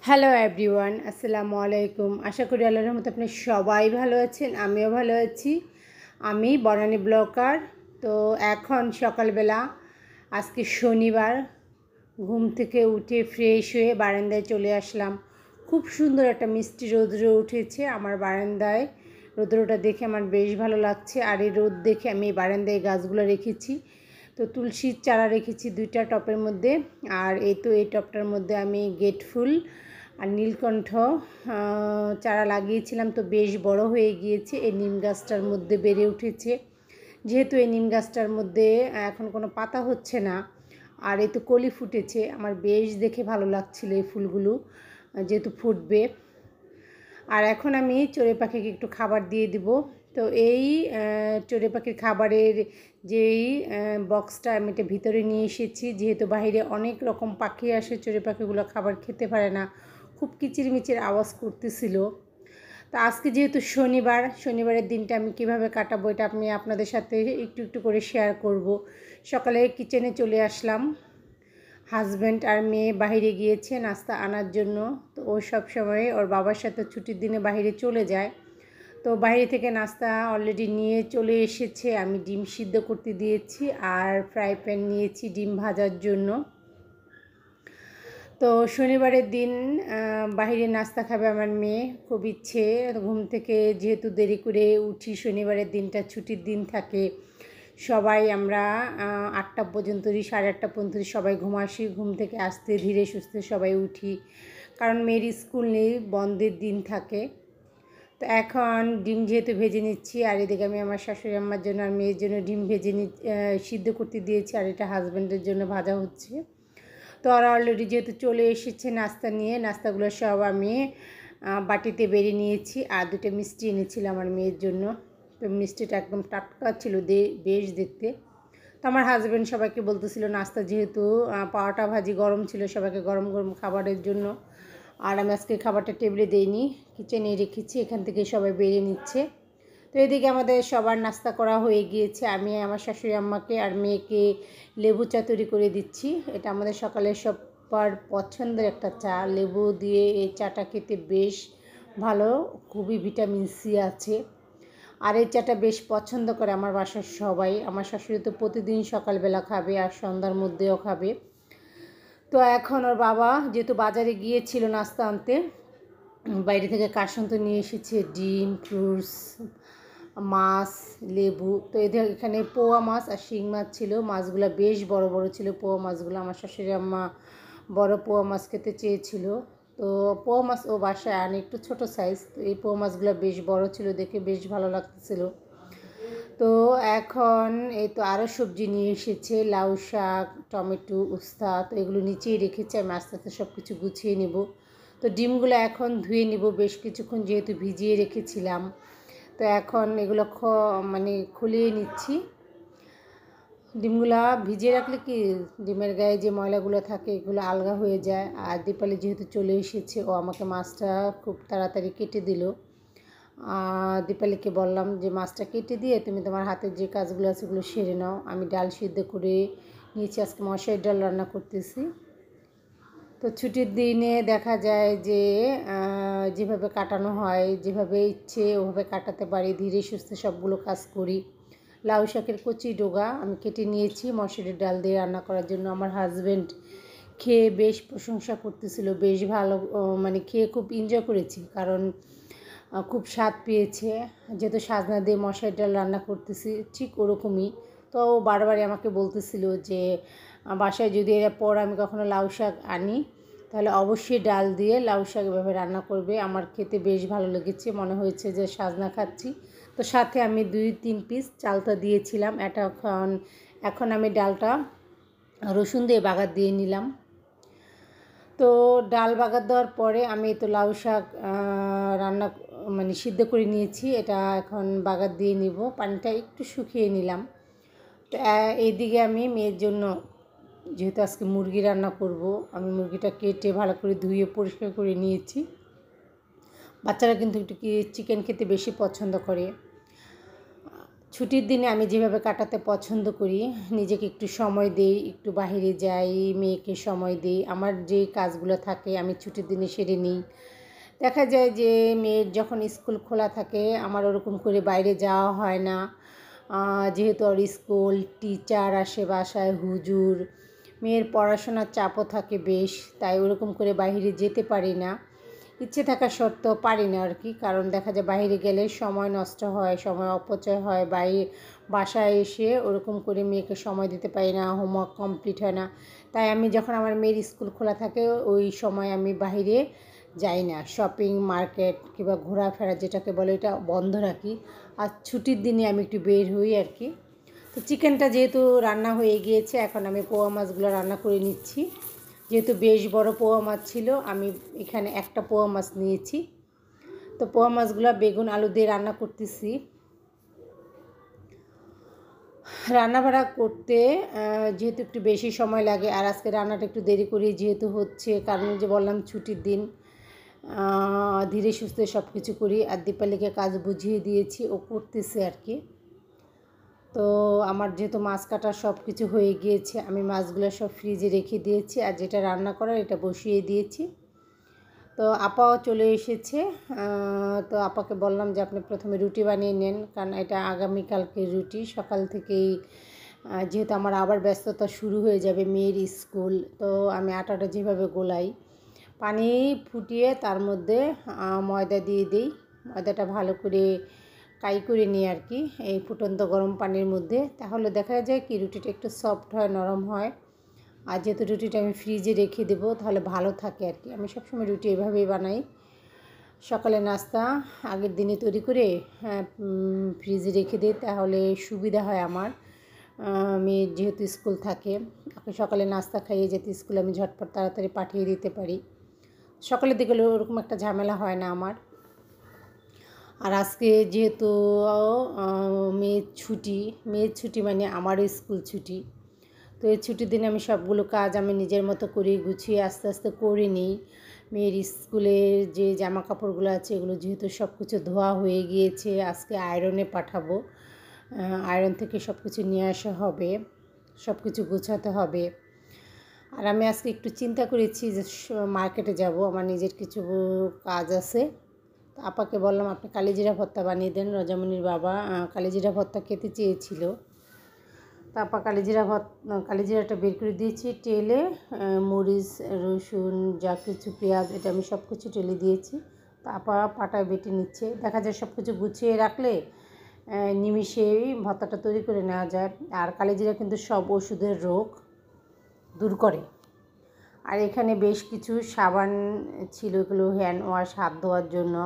Hello everyone, আসসালামু আলাইকুম। আশা করি আল্লাহর রহমতে আপনি সবাই ভালো আছেন, আমিও ভালো আছি। আমি বনানী ব্লগার। তো এখন সকালবেলা, আজকে শনিবার, ঘুম থেকে উঠে ফ্রেশ হয়ে বারান্দায় চলে আসলাম। খুব সুন্দর একটা মিষ্টি রৌদ্র উঠেছে আমার বারান্দায়। রৌদ্রটা দেখে আমার বেশ ভালো লাগছে। আর এই রোদ দেখে আমি বারান্দায় গাছগুলো রেখেছি। তো তুলসীর চারা রেখেছি 2টা টপের মধ্যে। আর এই টপটার মধ্যে আমি গেট ফুল আর নীলকণ্ঠ চারা লাগিয়েছিলাম, তো বেশ বড় হয়ে গিয়েছে। এই নিম গাছটার মধ্যে বেড়ে উঠেছে। যেহেতু এই নিম গাছটার মধ্যে এখন কোনো পাতা হচ্ছে না, আর এই তো কলি ফুটেছে, আমার বেশ দেখে ভালো লাগছিল এই ফুলগুলো যেহেতু ফুটবে। আর এখন আমি চড়ুই পাখিকে একটু খাবার দিয়ে দিব। তো এই চড়ুই পাখির খাবারের যেই বক্সটা আমি এটা ভিতরে নিয়ে এসেছি, যেহেতু বাইরে অনেক রকম পাখি আসে, চড়ুই পাখিগুলো খাবার খেতে পারে না, খুব কিচিরমিচির আওয়াজ করতেছিল। তো আজকে যেহেতু শনিবারের দিনটা আমি কিভাবে কাটাবো এটা আমি আপনাদের সাথে একটু একটু করে শেয়ার করব। সকালে কিচেনে চলে আসলাম। হাজব্যান্ড আর মেয়ে বাইরে গিয়েছে নাস্তা আনার জন্য। তো ও সব সময় ওর বাবার সাথে ছুটির দিনে বাইরে চলে যায়। তো বাইরে থেকে নাস্তা অলরেডি নিয়ে চলে এসেছে। আমি ডিম সিদ্ধ করতে দিয়েছি আর ফ্রাই প্যান নিয়েছি ডিম ভাজার জন্য। তো শনিবারের দিন বাইরে নাস্তা খাবে আমার মেয়ে, খুব ইচ্ছে। ঘুম থেকে যেহেতু দেরি করে উঠি, শনিবারের দিনটা ছুটির দিন থাকে, সবাই আমরা 8টা পর্যন্ত, 8:30 পর্যন্ত সবাই ঘুমাসি। ঘুম থেকে আসতে ধীরে সুস্থে সবাই উঠি, কারণ মেয়ের স্কুল নেই, বন্ধের দিন থাকে। তো এখন ডিম যেহেতু ভেজে নিচ্ছি, আর এদিকে আমি আমার শাশুড়ি আম্মার জন্য আর মেয়ের জন্য ডিম ভেজে সিদ্ধ করতে দিয়েছি, আর এটা হাজব্যান্ডের জন্য ভাজা হচ্ছে। তো ওরা অলরেডি যেহেতু চলে এসেছে নাস্তা নিয়ে, নাস্তাগুলো সব আমি বাটিতে বেড়ে নিয়েছি। আর 2টা মিষ্টি এনেছিলাম আমার মেয়ের জন্য। তো মিষ্টিটা একদম টাটকা ছিল, বেশ দেখতে। তো আমার হাজব্যান্ড সবাইকে বলতেছিল নাস্তা, যেহেতু পাওয়াটা ভাজি গরম ছিল, সবাইকে গরম গরম খাবারের জন্য। আর আমি আজকে খাবারটা টেবিলে দিইনি, কিচেনে রেখেছি, এখান থেকে সবাই বেরিয়ে নিচ্ছে। তো এদিকে আমাদের সবার নাস্তা করা হয়ে গিয়েছে। আমি আমার শাশুড়ি আম্মাকে আর মেয়েকে লেবু চা তৈরি করে দিচ্ছি। এটা আমাদের সকালের সবার পছন্দের একটা চা। লেবু দিয়ে এই চাটা খেতে বেশ ভালো, খুবই ভিটামিন সি আছে। আর এই চাটা বেশ পছন্দ করে আমার বাসার সবাই। আমার শাশুড়ি তো প্রতিদিন সকালবেলা খাবে আর সন্ধ্যার মধ্যেও খাবে। তো এখন ওর বাবা যেহেতু বাজারে গিয়েছিল নাস্তা আনতে, বাইরে থেকে কাসন্ত নিয়ে এসেছে ডিম, ফ্রুটস, মাছ, লেবু। তো এদের এখানে পোয়া মাছ আর শিং মাছ ছিল। মাছগুলো বেশ বড় বড় ছিল, পোয়া মাছগুলো। আমার শাশুড়ি আম্মা বড় পোয়া মাছ খেতে চেয়েছিল। তো পোয়া মাছ ও বাসায় আনে একটু ছোট সাইজ। তো এই পোয়া মাছগুলো বেশ বড় ছিল, দেখে বেশ ভালো লাগতেছিল। তো এখন এই তো আরও সবজি নিয়ে এসেছে, লাউ শাক, টমেটো, উস্তা। তো এগুলো নিচেই রেখেছে, আমি আস্তে আস্তে সব কিছু গুছিয়ে নেব। তো ডিমগুলো এখন ধুয়ে নিব, বেশ কিছুক্ষণ যেহেতু ভিজিয়ে রেখেছিলাম। তো এখন এগুলো খুলিয়ে নিচ্ছি। ডিমগুলো ভিজিয়ে রাখলে কি ডিমের গায়ে যে ময়লাগুলো থাকে এগুলো আলগা হয়ে যায়। আর দীপালি যেহেতু চলে এসেছে, ও আমাকে মাছটা খুব তাড়াতাড়ি কেটে দিল। দীপালিকে বললাম যে মাছটা কেটে দিয়ে তুমি তোমার হাতের যে কাজগুলো আছে সেগুলো সেরে নাও। আমি ডাল সিদ্ধ করে নিয়েছি, আজকে মশারির ডাল রান্না করতেছি। তো ছুটির দিনে দেখা যায় যে যেভাবে কাটানো হয়, যেভাবে ইচ্ছে ওভাবে কাটাতে পারি, ধীরে সুস্থে সবগুলো কাজ করি। লাউ শাকের কচি ডগা আমি কেটে নিয়েছি মশারির ডাল দিয়ে রান্না করার জন্য। আমার হাজব্যান্ড খেয়ে বেশ প্রশংসা করতেছিল, বেশ ভালো, খেয়ে খুব এনজয় করেছি, কারণ খুব স্বাদ পেয়েছে। যেহেতু সাজনা দিয়ে মশারির ডাল রান্না করতেছি ঠিক ওরকমই। তো ও বারবারই আমাকে বলতেছিল যে বাসায় যদি এরপর আমি কখনো লাউ শাক আনি তাহলে অবশ্যই ডাল দিয়ে লাউ শাক এভাবে রান্না করবে। আমার খেতে বেশ ভালো লেগেছে, মনে হয়েছে যে সাজনা খাচ্ছি। তো সাথে আমি 2-3 পিস চালতা দিয়েছিলাম। এখন আমি ডালটা রসুন দিয়ে বাগার দিয়ে নিলাম। তো ডাল বাগার দেওয়ার পরে আমি তো লাউ শাক রান্না সিদ্ধ করে নিয়েছি, এটা এখন বাগার দিয়ে নিব। পানিটা একটু শুকিয়ে নিলাম। তো এইদিকে আমি মেয়ের জন্য, যেহেতু আজকে মুরগি রান্না করব, আমি মুরগিটা কেটে ভালো করে ধুয়ে পরিষ্কার করে নিয়েছি। বাচ্চারা কিন্তু একটু চিকেন খেতে বেশি পছন্দ করে। ছুটির দিনে আমি যেভাবে কাটাতে পছন্দ করি, নিজেকে একটু সময় দিই, একটু বাইরে যাই, মেয়েকে সময় দিই, আমার যে কাজগুলো থাকে আমি ছুটির দিনে সেরে নিই। দেখা যায় যে মেয়ের যখন স্কুল খোলা থাকে আমার ওরকম করে বাইরে যাওয়া হয় না, যেহেতু ওর স্কুল, টিচার আসে বাসায়, হুজুর, মেয়ের পড়াশোনার চাপও থাকে বেশ, তাই ওরকম করে বাইরে যেতে পারি না। ইচ্ছে থাকা সত্ত্বেও পারি না আর কি, কারণ দেখা যায় বাইরে গেলে সময় নষ্ট হয়, সময় অপচয় হয়, বাসায় এসে ওরকম করে মেয়েকে সময় দিতে পারি না, হোমওয়ার্ক কমপ্লিট হয় না। তাই আমি যখন আমার মেয়ের স্কুল খোলা থাকে ওই সময় আমি বাইরে যাই না, শপিং, মার্কেট কিংবা ঘোরাফেরা যেটাকে বলে এটা বন্ধ রাখি। আর ছুটির দিনে আমি একটু বের হই আর কি। তো চিকেনটা যেহেতু রান্না হয়ে গিয়েছে, এখন আমি পোয়া মাছগুলো রান্না করে নিচ্ছি। যেহেতু বেশ বড় পোয়া মাছ ছিল, আমি এখানে একটা পোয়া মাছ নিয়েছি। তো পোয়া মাছগুলো বেগুন আলু দিয়ে রান্না করতেছি। রান্নাবাড়া করতে যেহেতু একটু বেশি সময় লাগে, আর আজকে রান্নাটা একটু দেরি করে যেহেতু হচ্ছে, কারণ যে বললাম ছুটির দিন, ধীরে সুস্থে সব কিছু করি। আর দীপালিকে কাজ বুঝিয়ে দিয়েছি, ও করতেছে আর কি। তো আমার যেহেতু মাছ কাটা সব কিছু হয়ে গিয়েছে, আমি মাছগুলো সব ফ্রিজে রেখে দিয়েছি, আর যেটা রান্না করার এটা বসিয়ে দিয়েছি। তো আপাও চলে এসেছে। তো আপাকে বললাম যে আপনি প্রথমে রুটি বানিয়ে নেন, কারণ এটা আগামীকালকের রুটি। সকাল থেকেই যেহেতু আমার আবার ব্যস্ততা শুরু হয়ে যাবে, মেয়ের স্কুল, তো আমি আটাটা যেভাবে গোলাই, পানি ফুটিয়ে তার মধ্যে ময়দা দিয়ে দিই। ময়দাটা ভালো করে কাই করে নিই আর কি, এই ফুটন্ত গরম পানির মধ্যে। তাহলে দেখা যায় কি রুটিটা একটু সফট হয়, নরম হয়। আর যেহেতু রুটিটা আমি ফ্রিজে রেখে দেবো তাহলে ভালো থাকে আর কি। আমি সবসময় রুটি এভাবেই বানাই। সকালে নাস্তা আগের দিনে তৈরি করে ফ্রিজে রেখে দিই, তাহলে সুবিধা হয় আমার। মেয়ের যেহেতু স্কুল থাকে, ওকে সকালে নাস্তা খাইয়ে যেতে স্কুলে আমি ঝটপট তাড়াতাড়ি পাঠিয়ে দিতে পারি। সকালের দিকে ওরকম একটা ঝামেলা হয় না আমার। আর আজকে যেহেতু মেয়ের ছুটি মানে আমারও স্কুল ছুটি। তো এই ছুটির দিনে আমি সবগুলো কাজ আমি নিজের মতো করে গুছিয়ে আস্তে আস্তে করে নিই। মেয়ের স্কুলের যে জামা কাপড়গুলো আছে এগুলো যেহেতু সব কিছু ধোয়া হয়ে গিয়েছে, আজকে আয়রনে পাঠাবো। আয়রন থেকে সব কিছু নিয়ে আসা হবে, সব কিছু গোছাতে হবে। আর আমি আজকে একটু চিন্তা করেছি যে মার্কেটে যাব, আমার নিজের কিছু কাজ আছে। তো আপাকে বললাম আপনি কালিজিরা ভর্তা বানিয়ে দেন, রজামণির বাবা কালিজিরা ভর্তা খেতে চেয়েছিল। তো আপা কালিজিরাটা বের করে দিয়েছি টেলে, মরিচ, রসুন, যা কিছু পেঁয়াজ, এটা আমি সব কিছু টেলে দিয়েছি। তো আপা পাটায় বেটে নিচ্ছে। দেখা যায় সব কিছু গুছিয়ে রাখলে নিমিষেই ভর্তাটা তৈরি করে নেওয়া যায়। আর কালিজিরা কিন্তু সব ওষুধের রোগ দূর করে। আর এখানে বেশ কিছু সাবান ছিল, এগুলো হ্যান্ড ওয়াশ, হাত ধোয়ার জন্য।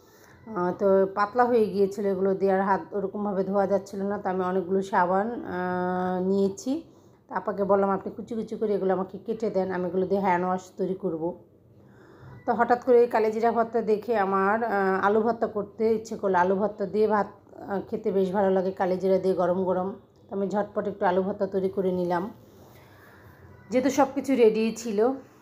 তো পাতলা হয়ে গিয়েছিলো, এগুলো দিয়ে আর হাত ওরকমভাবে ধোয়া যাচ্ছিলো না। তো আমি অনেকগুলো সাবান নিয়েছি। আপাকে বললাম আপনি কুচি কুচি করে এগুলো আমাকে কেটে দেন, আমি এগুলো দিয়ে হ্যান্ড ওয়াশ তৈরি করব। তো হঠাৎ করে কালিজিরা ভর্তা দেখে আমার আলু ভর্তা করতে ইচ্ছে করলো। আলু ভর্তা দিয়ে ভাত খেতে বেশ ভালো লাগে, কালিজিরা দিয়ে গরম গরম। তো আমি ঝটপট একটু আলু ভর্তা তৈরি করে নিলাম, যেহেতু সব কিছু রেডি ছিল।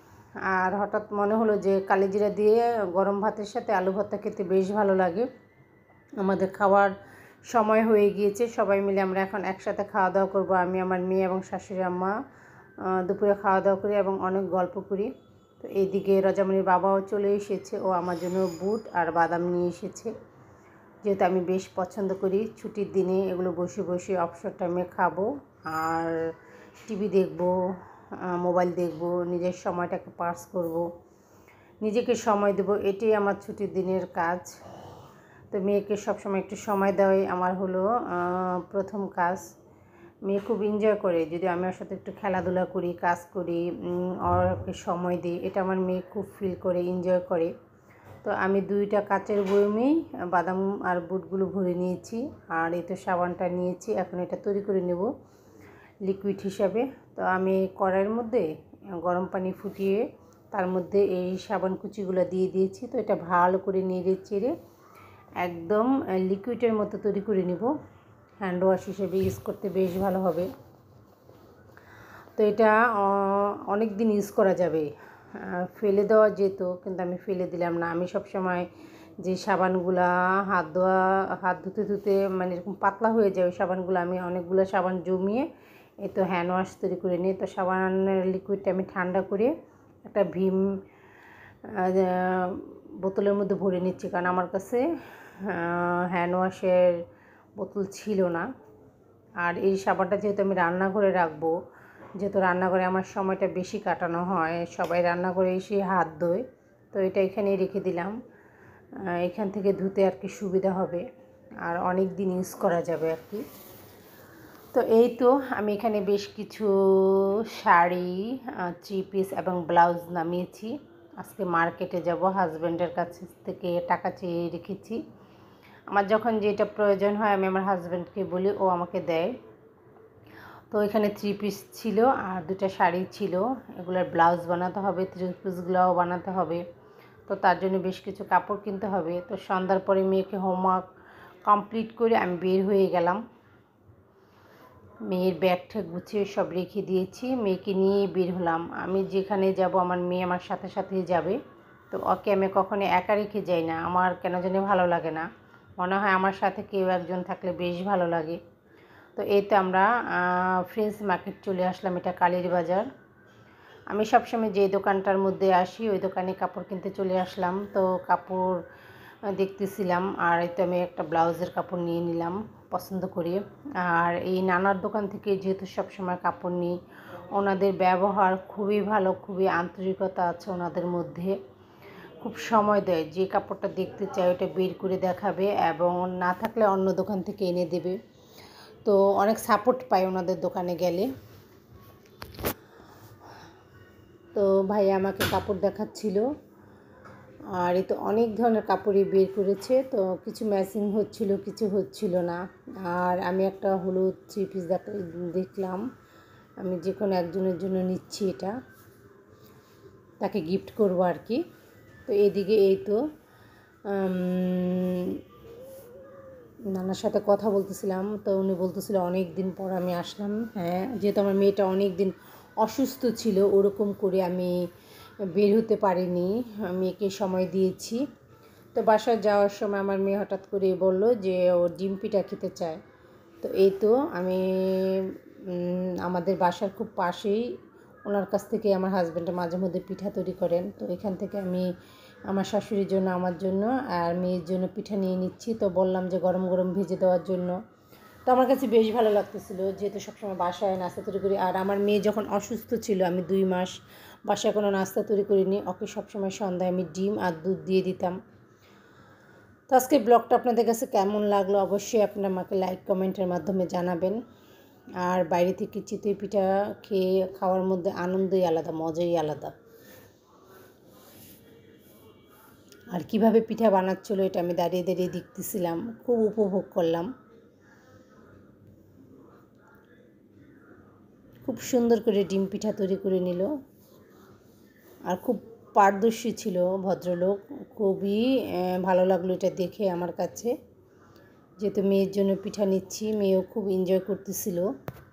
আর হঠাৎ মনে হলো যে কালিজিরা দিয়ে গরম ভাতের সাথে আলু ভর্তা খেতে বেশ ভালো লাগে। আমাদের খাওয়ার সময় হয়ে গিয়েছে, সবাই মিলে আমরা এখন একসাথে খাওয়া দাওয়া করব। আমি, আমার মেয়ে এবং শাশুড়ি আম্মা দুপুরে খাওয়া দাওয়া করি এবং অনেক গল্প করি। তো এইদিকে রজামণির বাবাও চলে এসেছে, ও আমার জন্য বুট আর বাদাম নিয়ে এসেছে। যেহেতু আমি বেশ পছন্দ করি ছুটির দিনে এগুলো বসে বসে অবসর টাইমে খাবো আর টিভি দেখব, মোবাইল দেখব, নিজের সময়টাকে পাস করব, নিজেকে সময় দেব, এটাই আমার ছুটির দিনের কাজ। তো মেয়েকে সবসময় একটু সময় দেওয়াই আমার হলো প্রথম কাজ। মেয়ে খুব এনজয় করে যদি আমি ওর সাথে একটু খেলাধুলা করি, কাজ করি, ওকে সময় দিই, এটা আমার মেয়ে খুব ফিল করে, এনজয় করে। তো আমি 2টা কাচের বয়মেই বাদাম আর বুটগুলো ভরে নিয়েছি, আর এই তো সাবানটা নিয়েছি, এখন এটা তৈরি করে নেব লিকুইড হিসাবে। তো আমি কড়াইয়ের মধ্যে গরম পানি ফুটিয়ে তার মধ্যে এই সাবান কুচিগুলো দিয়ে দিয়েছি। তো এটা ভালো করে নেড়ে চেড়ে একদম লিকুইডের মতো তৈরি করে নেব, হ্যান্ড ওয়াশ হিসেবে ইউজ করতে বেশ ভালো হবে। তো এটা অনেক দিন ইউজ করা যাবে, ফেলে দেওয়া যেত কিন্তু আমি ফেলে দিলাম না। আমি সবসময় যে সাবানগুলা হাত ধুতে ধুতে মানে এরকম পাতলা হয়ে যায়, ওই সাবানগুলো আমি অনেকগুলো সাবান জমিয়ে এই তো হ্যান্ড ওয়াশ তৈরি করে নিই। তো সাবানের লিকুইডটা আমি ঠান্ডা করে একটা ভীম বোতলের মধ্যে ভরে নিচ্ছি, কারণ আমার কাছে হ্যান্ড ওয়াশের বোতল ছিল না। আর এই সাবানটা যেহেতু আমি রান্নাঘরে রাখবো, যেহেতু রান্নাঘরে আমার সময়টা বেশি কাটানো হয়, সবাই রান্নাঘরে এসে হাত ধোয়, তো এটা এখানেই রেখে দিলাম। এখান থেকে ধুতে আর কি সুবিধা হবে, আর অনেক দিন ইউজ করা যাবে আর কি। তো এই তো আমি এখানে বেশ কিছু শাড়ি, থ্রি পিস এবং ব্লাউজ নামিয়েছি। আজকে মার্কেটে যাব, হাজব্যান্ডের কাছ থেকে টাকা চেয়ে রেখেছি। আমার যখন যেটা প্রয়োজন হয় আমি আমার হাজব্যান্ডকে বলি, ও আমাকে দেয়। তো এখানে থ্রি পিস ছিল আর দুটো শাড়ি ছিল, এগুলোর ব্লাউজ বানাতে হবে, থ্রি পিসগুলোও বানাতে হবে। তো তার জন্য বেশ কিছু কাপড় কিনতে হবে। তো সন্ধ্যার পরে মেয়েকে হোমওয়ার্ক কমপ্লিট করে আমি বের হয়ে গেলাম। মেয়ের ব্যাগটা গুছিয়ে সব রেখে দিয়েছি, মেয়েকে নিয়ে বের হলাম। আমি যেখানে যাব আমার মেয়ে আমার সাথে সাথেই যাবে। তো ওকে আমি কখনো একা রেখে যাই না, আমার কেন জানি ভালো লাগে না, মনে হয় আমার সাথে কেউ একজন থাকলে বেশ ভালো লাগে। তো এই তো আমরা ফ্রেন্ডস মার্কেট চলে আসলাম, এটা কালীর বাজার। আমি সবসময় যে দোকানটার মধ্যে আসি ওই দোকানে কাপড় কিনতে চলে আসলাম। তো কাপড় দেখতেছিলাম, আর এই তো আমি একটা ব্লাউজের কাপড় নিয়ে নিলাম পছন্দ করে। আর এই নানার দোকান থেকে যেহেতু সবসময় কাপড় নিই, ওনাদের ব্যবহার খুবই ভালো, খুবই আন্তরিকতা আছে ওনাদের মধ্যে, খুব সময় দেয়। যে কাপড়টা দেখতে চাই ওটা বের করে দেখাবে, এবং না থাকলে অন্য দোকান থেকে এনে দেবে। তো অনেক সাপোর্ট পাই ওনাদের দোকানে গেলে। তো ভাই আমাকে কাপড় দেখাচ্ছিল, আর এই তো অনেক ধরনের কাপড়ই বের করেছে। তো কিছু ম্যাচিং হচ্ছিল, কিছু হচ্ছিল না। আর আমি একটা হলুদ থ্রি পিস দেখলাম, আমি যে কোনো একজনের জন্য নিচ্ছি, এটা তাকে গিফট করব আর কি। তো এদিকে এই তো নানার সাথে কথা বলতেছিলাম, তো উনি বলতেছিল অনেক দিন পর আমি আসলাম। হ্যাঁ, যেহেতু আমার মেয়েটা অনেক দিন অসুস্থ ছিল, ওরকম করে আমি বের হতে পারিনি, মেয়েকে সময় দিয়েছি। তো বাসায় যাওয়ার সময় আমার মেয়ে হঠাৎ করে বলল যে ও ডিম পিঠা খেতে চায়। তো এই তো আমি আমাদের বাসার খুব পাশেই ওনার কাছ থেকে আমার হাজব্যান্ডের মাঝে মধ্যে পিঠা তৈরি করেন। তো এখান থেকে আমি আমার শাশুড়ির জন্য, আমার জন্য আর মেয়ের জন্য পিঠা নিয়ে নিচ্ছি। তো বললাম যে গরম গরম ভেজে দেওয়ার জন্য। তো আমার কাছে বেশ ভালো লাগতেছিলো, যেহেতু সবসময় বাসায় নাস্তা তৈরি করি। আর আমার মেয়ে যখন অসুস্থ ছিল, আমি 2 মাস বাসায় কোনো নাস্তা তৈরি করিনি, ওকে সবসময় সন্ধ্যায় আমি ডিম আর দুধ দিয়ে দিতাম। তো আজকে ব্লগটা আপনাদের কাছে কেমন লাগলো অবশ্যই আপনারা আমাকে লাইক কমেন্টের মাধ্যমে জানাবেন। আর বাইরে থেকে চিতই পিঠা খেয়ে খাওয়ার মধ্যে আনন্দই আলাদা, মজাই আলাদা। আর কিভাবে পিঠা বানাচ্ছিলো এটা আমি দাঁড়িয়ে দাঁড়িয়ে দেখতেছিলাম, খুব উপভোগ করলাম। খুব সুন্দর করে ডিম পিঠা তৈরি করে নিল, আর খুব পারদর্শী ছিল ভদ্রলোক, খুবই ভালো লাগলো এটা দেখে আমার কাছে। যেহেতু মেয়ের জন্য পিঠা নিচ্ছি, মেয়েও খুব এনজয় করতেছিল।